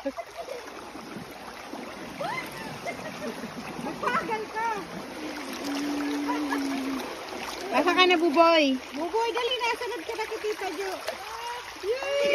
Magpagal ka. Baka ka na, Buboy. Buboy, dali na. Sunod ka na kay Tita Jo. Yay!